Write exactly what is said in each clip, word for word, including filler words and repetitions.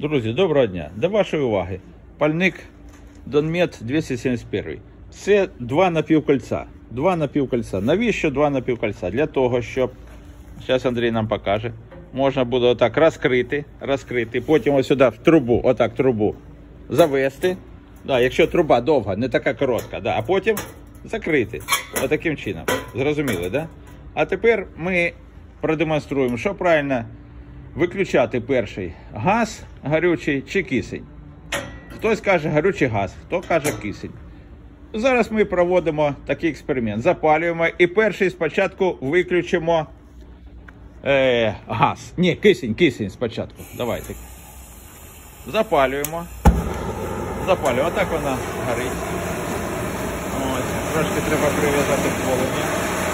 Друзі, доброго дня. До вашої уваги. Пальник Донмет двісті сімдесят один. Це два напівкольця. Два напівкольця. Навіщо два напівкольця? Для того, щоб, зараз Андрій нам покаже, можна буде отак розкрити, розкрити, потім ось сюди в трубу, отак трубу завести. Да, якщо труба довга, не така коротка, да, а потім закрити. Отаким чином. Зрозуміли, да? А тепер ми продемонструємо, що правильно виключати перший газ гарючий чи кисень. Хтось каже гарючий газ, хто каже кисень. Зараз ми проводимо такий експеримент. Запалюємо і перший спочатку виключимо е, газ. Ні, кисень, кисень спочатку. Давайте. Запалюємо. Запалюємо. Отак вона горить. Ось. Трошки треба прив'язати полум'я.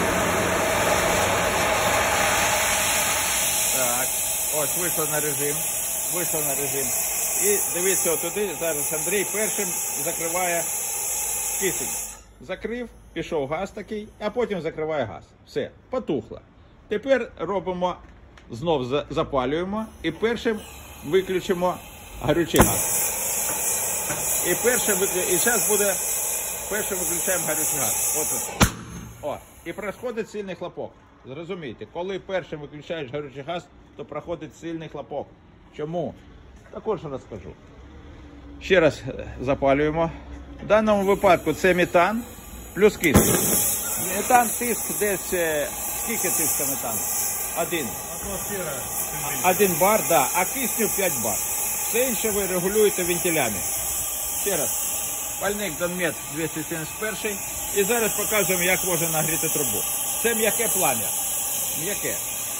Так. Ось, вийшло на режим. Вийшло на режим. І дивіться отуди, зараз Андрій першим закриває кисень. Закрив, пішов газ такий, а потім закриває газ. Все, потухло. Тепер робимо, знов запалюємо і першим виключимо гарючий газ. І першим, і зараз буде, першим виключаємо гарючий газ. От, о, і проходить сильний хлопок. Зрозумійте, коли першим виключаєш гарючий газ, то проходить сильний хлопок. Чому? Також розкажу. Ще раз запалюємо. В даному випадку це метан плюс кисень. Метан тиск десь, скільки тиска метану? Один. Один бар, да, а кисню п'ять бар. Все інше ви регулюєте вентилями. Ще раз. Пальник Донмет двісті сімдесят один. І зараз показуємо, як можна нагріти трубу. Це м'яке плам'я. М'яке.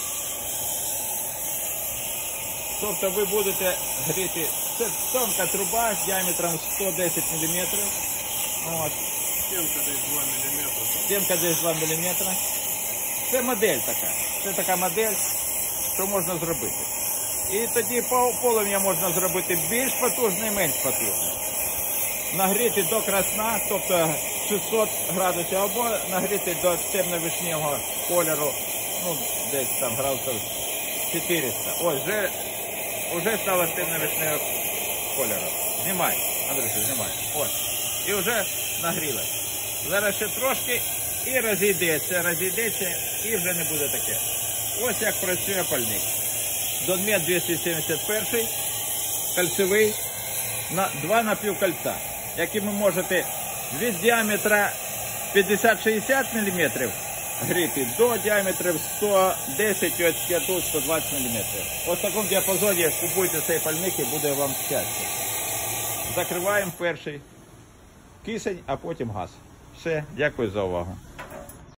Тобто ви будете гріти, це тонка труба з діаметром сто десять міліметрів. От. Стенка десь два міліметри. Стенка десь два міліметри. Це модель така. Це така модель, що можна зробити. І тоді полум'я можна зробити більш потужне і менш потужне. Нагріти до красна, тобто шістсот градусів, або нагріти до темно-вишнього кольору, ну, десь там градусів чотириста. Ось, вже, вже стало темно-вишнього кольору. Знімай, Андрюша, знімай. Ось. І вже нагрілося. Зараз ще трошки і розійдеться, розійдеться, і вже не буде таке. Ось як працює пальник. Донмет двісті сімдесят один, кольцевий, на два напівкольця, які ви можете від діаметра п'ятдесят шістдесят міліметрів гріти до діаметрів сто десять, ось тут сто двадцять міліметрів. Ось в такому діапазоні купуйте цей пальник і буде вам щастя. Закриваємо перший кисень, а потім газ. Все, дякую за увагу.